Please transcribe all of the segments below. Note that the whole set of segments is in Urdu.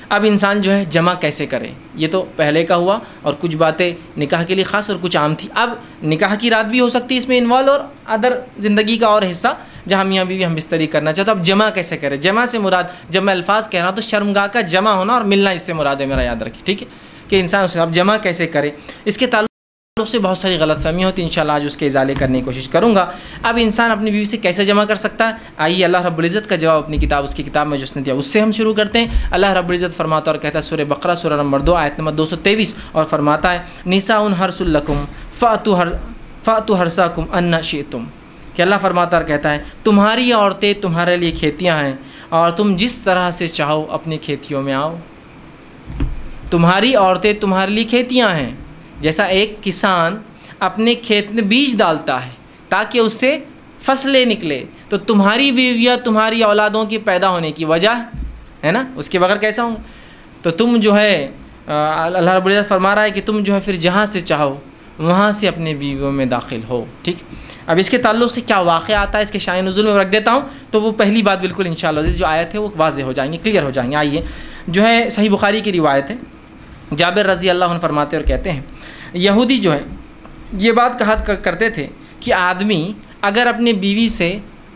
اب انسان جو ہے جمع کیسے کرے، یہ تو پہلے کا ہوا، اور کچھ باتیں نکاح کے لیے خاص اور کچھ عام تھی۔ اب نکاح کی رات بھی ہو سکتی ہے اس میں انوالو، اور ادر زندگی کا اور حصہ جہاں میاں بیوی ہم بستری کرنا چاہتے، اب جمع کیسے کرے؟ جمع سے مراد جب میں الفاظ کہہ رہا ہوں تو شرمگاہ کا جمع ہونا اور ملنا اس سے مراد ہے، میرا یاد رکھیں، ٹھیک ہے، کہ انسان اسے اب جمع کیسے کرے۔ اس کے تعلق سے بہت ساری غلط فہمیاں ہوتی ہیں، انشاءاللہ آج اس کے ازالے کرنے کی کوشش کروں گا۔ اب انسان اپنی بیوی سے کیسے جمع کر سکتا ہے؟ آئیے اللہ رب العزت کا جواب اپنی کتاب، اس کی کتاب میں جو اس نے دیا اس سے ہم شروع کرتے ہیں۔ اللہ رب العزت فرماتا اور کہتا ہے سورہ بقرہ سورہ نمبر 2 آیت نمبر 223، اور فرماتا ہے نساء حرث لکم فأتوا حرثکم ان شئتم، کہ اللہ فرماتا اور کہتا ہے تمہاری عورتیں تمہارے لیے کھیتیاں ہیں، اور تم جس طرح سے چاہو اپنی کھیتیوں میں آؤ۔ تمہاری عورتیں تمہارے لیے کھیتیاں ہیں، جیسا ایک کسان اپنے کھیت میں بیج ڈالتا ہے تاکہ اس سے فصلیں نکلے، تو تمہاری بیویاں تمہاری اولادوں کی پیدا ہونے کی وجہ ہے نا، اس کے بغیر کیسا ہوں گے؟ تو تم جو ہے اللہ رب العزت فرما رہا ہے کہ تم جو ہے پھر جہاں سے چاہو وہاں سے اپنے بیویوں میں داخل ہو، ٹھیک۔ اب اس کے تعلق سے کیا واقعہ آتا ہے اس کے شان نزول میں رکھ دیتا ہوں، تو وہ پہلی بات بالکل انشاءاللہ جو آیت ہے وہ واضح ہو جائیں گے، کلیئر ہو جائیں گے۔ آئیے جو ہے صحیح بخاری کی روایت ہے، جابر رضی اللہ عنہ فرماتے اور کہتے ہیں یہودی جو ہے یہ بات کہا کرتے تھے کہ آدمی اگر اپنی بیوی سے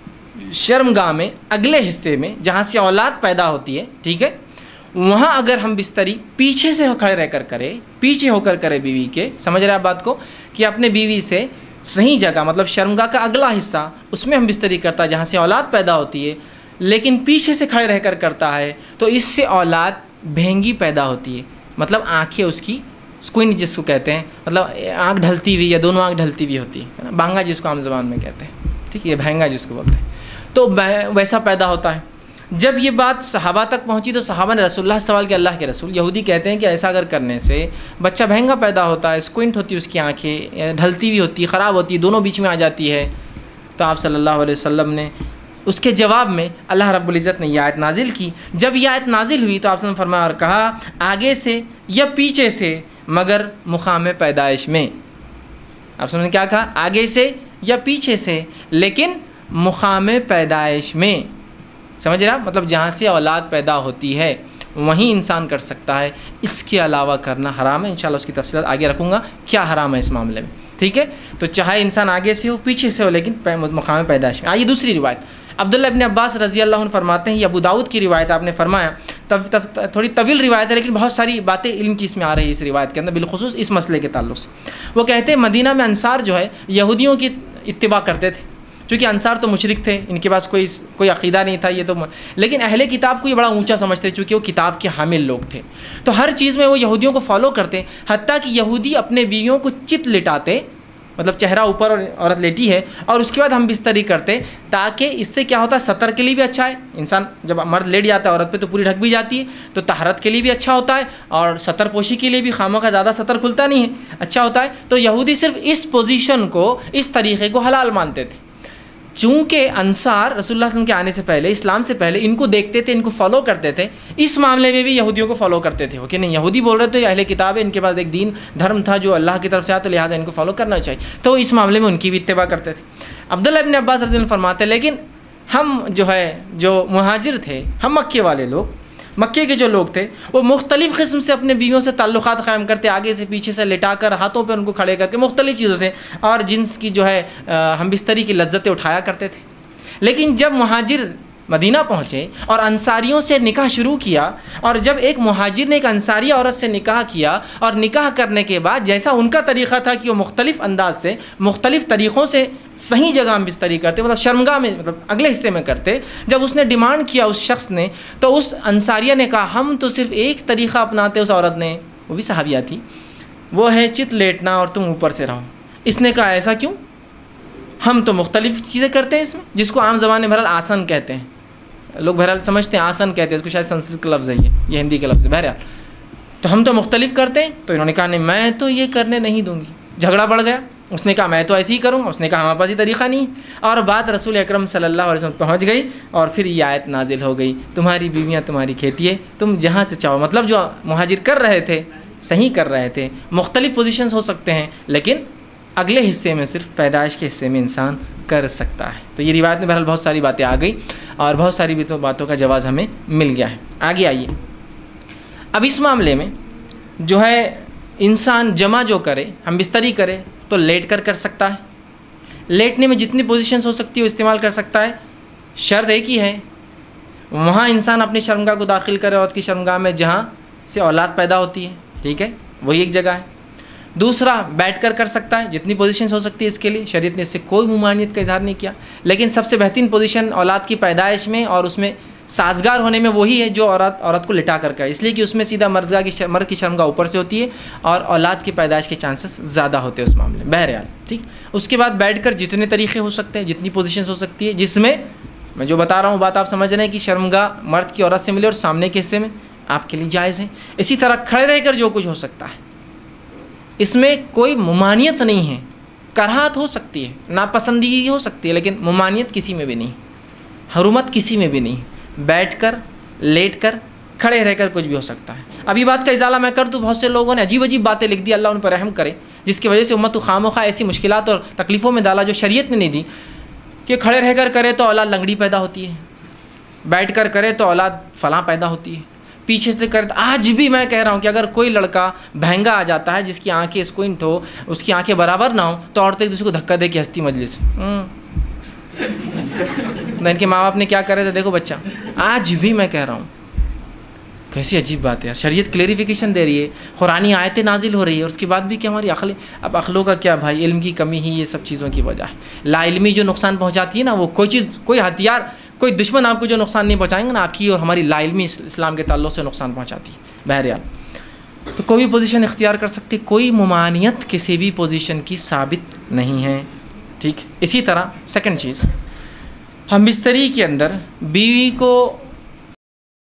شرمگاہ میں اگلے حصے میں جہاں سے اولاد پیدا ہوتی ہے، ٹھیک ہے، وہاں اگر ہم بستری پیچھے سے کھڑے رہ کر کرے، پیچھے ہو کر کرے بیوی کے، سمجھ رہے آپ بات کو، کہ اپنے بیوی سے صحیح جگہ مطلب شرمگاہ کا اگلا حصہ اس میں ہم بستری کرتا ہے جہاں سے اولاد پیدا ہوتی ہے، لیکن پیچھے سے کھڑے رہ کر کرتا ہے تو اس سے اولاد بھینگی پیدا ہوتی ہے، مطلب آنکھیں اس کی سکوئنٹ جس کو کہتے ہیں، مطلب آنکھ ڈھلتی ہوئی یا دونوں آنکھ ڈھلتی ہوئی ہوتی ہے، بانگا جس کو عام زبان میں کہتے ہیں، ٹھیک ہے، یہ بھینگا جس کو بولتے ہیں، تو ویسا پیدا ہوتا ہے۔ جب یہ بات صحابہ تک پہنچی تو صحابہ نے رسول اللہ سے سوال کیا، اللہ کے رسول یہودی کہتے ہیں کہ ایسا اگر کرنے سے بچہ بھینگا پیدا ہوتا ہے، سکوئنٹ ہوتی ہے اس کی آنکھیں، ڈھلتی ہوئی ہوتی ہے، خراب ہوتی ہے، دونوں بیچ میں آ جاتی ہے، تو آپ صلی اللہ علیہ وسلم نے اس کے جواب میں اللہ رب العزت نے یہ آیت نازل کی۔ جب یہ آیت نازل ہوئی تو آپ نے فرمایا اور کہا آگے سے یا پیچھے سے مگر مقام پیدائش میں، آپ نے کیا کہا، آگے سے یا پیچھے سے لیکن مقام پیدائش میں، سمجھ رہا، مطلب جہاں سے اولاد پیدا ہوتی ہے وہیں انسان کر سکتا ہے، اس کے علاوہ کرنا حرام ہے۔ انشاءاللہ اس کی تفصیلات آگے رکھوں گا کیا حرام ہے اس معاملے میں، ٹھیک ہے، تو چاہے انسان آگے سے ہو پیچھے سے ہو لیکن مقام پیدائش میں۔ آئیے دوسری روایت، عبداللہ ابن عباس رضی اللہ عنہ فرماتے ہیں، یہ ابو داؤد کی روایت، آپ نے فرمایا تھوڑی طویل روایت ہے لیکن بہت ساری باتیں علم کی اس میں آ رہی ہے اس روایت کے اندر، بالخصوص اس مسئلے کے تعلق سے۔ وہ کہتے ہیں مدینہ میں انصار جو ہے یہودیوں کی اتباع کرتے تھے، چونکہ انصار تو مشرک تھے، ان کے پاس کوئی عقیدہ نہیں تھا، یہ تو لیکن اہل کتاب کو یہ بڑا اونچا سمجھتے چونکہ وہ کتاب کے حامل لوگ تھے، تو ہر چیز میں وہ یہودیوں کو فالو کرتے، حتیٰ کہ یہودی اپنے بیویوں کو چت لٹاتے، مطلب چہرہ اوپر اور عورت لیٹی ہے، اور اس کے بعد ہم بستری کرتے، تاکہ اس سے کیا ہوتا ہے، سطر کے لیے بھی اچھا ہے، انسان جب مرد لیٹ جاتا ہے عورت پہ تو پوری ڈھک بھی جاتی ہے، تو طہارت کے لیے بھی اچھا ہوتا ہے، اور سطر پوشی کے لیے بھی خامہ کا زیادہ سطر کھلتا نہیں ہے، اچھا ہوتا ہے۔ تو یہودی صرف اس پوزیشن کو، اس طریقے کو حلال مانتے تھے، چونکہ انصار رسول اللہ صلی اللہ علیہ وسلم کے آنے سے پہلے، اسلام سے پہلے ان کو دیکھتے تھے، ان کو فالو کرتے تھے، اس معاملے میں بھی یہودیوں کو فالو کرتے تھے، کہ نہیں یہودی بول رہے تھے اہل کتاب ہے، ان کے پاس ایک دین دھرم تھا جو اللہ کی طرف سے آیا، تو لہٰذا ان کو فالو کرنا چاہیے، تو اس معاملے میں ان کی بھی اتباع کرتے تھے۔ عبداللہ ابن عباس رضی اللہ عنہ فرماتے ہیں لیکن ہم جو مہاجر تھے، ہم مکے والے لوگ، مکے کے جو لوگ تھے، وہ مختلف قسم سے اپنے بیویوں سے تعلقات قائم کرتے، آگے سے پیچھے سے لٹا کر، ہاتھوں پہ ان کو کھڑے کر کے، مختلف چیزوں سے، اور جنس کی جو ہے ہم بستری کی لذتیں اٹھایا کرتے تھے۔ لیکن جب مہاجر مدینہ پہنچے اور انصاریوں سے نکاح شروع کیا، اور جب ایک مہاجر نے ایک انصاری عورت سے نکاح کیا، اور نکاح کرنے کے بعد جیسا ان کا طریقہ تھا کہ وہ مختلف انداز سے، مختلف طریقوں سے صحیح جگہ ہم بستری کرتے، مطلب شرمگاہ میں، مطلب اگلے حصے میں کرتے، جب اس نے ڈیمانڈ کیا اس شخص نے، تو اس انصاریہ نے کہا ہم تو صرف ایک طریقہ اپناتے، اس عورت نے، وہ بھی صحابیہ تھی، وہ ہے چت لیٹنا اور تم اوپر سے رہو۔ اس نے کہا ایسا کیوں، ہم تو مختلف چیزیں کرتے ہیں اس میں، جس کو عام زبان میں بہرحال آسن کہتے ہیں، لوگ بہرحال سمجھتے ہیں آسن کہتے ہیں، اس کو شاید سنسکرت کا لفظ ہے، یہ ہندی کا لفظ ہے، بہرحال تو ہم تو مختلف کرتے ہیں۔ تو انہوں نے کہا نہیں میں تو یہ کرنے نہیں دوں گی، جھگڑا بڑھ گیا، اس نے کہا میں تو ایسے ہی کروں گا، اس نے کہا ہمارے پاس یہ طریقہ نہیں ہے، اور بات رسول اکرم صلی اللہ علیہ وسلم پہنچ گئی، اور پھر یہ آیت نازل ہو گئی، تمہاری بیویاں تمہاری کھیتی ہے، تم جہاں سے چاہو، مطلب جو مہاجر کر رہے تھے صحیح کر رہے تھے، مختلف پوزیشنز ہو سکتے ہیں لیکن اگلے حصے میں صرف پیدائش کے حصے میں انسان کر سکتا ہے۔ تو یہ روایت میں بہرحال بہت ساری باتیں آ گئی، اور بہت ساری باتوں کا جواز ہمیں مل گیا ہے۔ آگے آئیے، اب اس معاملے میں جو ہے انسان جمع جو کرے، ہم بستری کرے تو لیٹ کر سکتا ہے، لیٹنے میں جتنی پوزیشنز ہو سکتی ہے وہ استعمال کر سکتا ہے، شرط ایک ہی ہے وہاں انسان اپنی شرمگاہ کو داخل کرے عورت کی شرمگاہ میں جہاں سے اولاد پیدا ہوتی ہے، ٹھیک ہے، وہی ایک جگہ ہے۔ دوسرا بیٹھ کر سکتا ہے، جتنی پوزیشنز ہو سکتی ہے اس کے لیے، شریعت نے اس سے کوئی ممانعت کا اظہار نہیں کیا، لیکن سب سے بہترین پوزیشن اولاد کی پیدائش میں اور اس میں سازگار ہونے میں وہی ہے جو عورت کو لٹا کر ہے، اس لیے کہ اس میں سیدھا مرد کی شرمگاہ اوپر سے ہوتی ہے اور اولاد کی پیدائش کے چانسز زیادہ ہوتے ہیں اس معاملے میں، بہرحال ٹھیک۔ اس کے بعد بیٹھ کر جتنے طریقے ہو سکتے ہیں، جتنی پوزیشنز ہو سکتی ہے، جس میں میں جو بتا رہا ہوں بات آپ سمجھ رہے ہیں کہ شرمگاہ مرد کی عورت سے ملے اور سامنے کے حصے میں آپ کے لیے جائز ہے۔ اسی طرح کھڑے رہ کر جو کچھ ہو سکتا ہے، اس میں کوئی ممانعت نہیں ہے، کراہت ہو سکتی ہے، ناپسندگی ہو سکتی ہے، لیکن ممانعت کسی میں بھی نہیں، حرمت کسی میں بھی نہیں، بیٹھ کر، لیٹ کر، کھڑے رہ کر کچھ بھی ہو سکتا ہے۔ اب یہ بات کا ازالہ میں کر دوں، بہت سے لوگوں نے عجیب باتیں لکھ دی، اللہ ان پر رحم کرے، جس کی وجہ سے امت کو خواہ ایسی مشکلات اور تکلیفوں میں ڈالا جو شریعت نے نہیں دی، کہ کھڑے رہ کر کرے تو اولاد لنگڑی پیدا ہوتی ہے، بیٹھ کر کرے تو اولاد فلاں پیدا ہوتی ہے، پیچھے سے کرے۔ آج بھی میں کہہ رہا ہوں کہ اگر کوئی لڑکا بہنگا آ جاتا ہے جس کی آنکھیں اسکوئنٹ ہو، اس کی آنکھیں برابر نہ ہوں، تو عورتیں ایک دوسرے کو دھکا دے کے ہنستی مجلس ان کے ماں باپ نے کیا کرے تھے دیکھو بچہ، آج بھی میں کہہ رہا ہوں کیسی عجیب بات ہے یار، شریعت کلیریفیکیشن دے رہی ہے، قرآنی آیتیں نازل ہو رہی ہے، اور اس کے بعد بھی کہ ہماری عقلیں، اب عقلوں کا کیا بھائی، علم کی کمی ہی یہ سب چیزوں کی وجہ ہے۔ لا علمی جو نقصان پہنچاتی ہے نا، وہ کوئی چیز، کوئی ہتھیار، کوئی دشمن آپ کو جو نقصان نہیں پہنچائیں گے نا، آپ کی اور ہماری لا علمی اسلام کے تعلق سے نقصان پہنچاتی ہے۔ بہرحال تو کوئی بھی پوزیشن اختیار کر سکتے، کوئی ممانعت کسی بھی پوزیشن کی ثابت نہیں ہے، ٹھیک۔ اسی طرح سیکنڈ چیز، ہم بستری کے اندر بیوی کو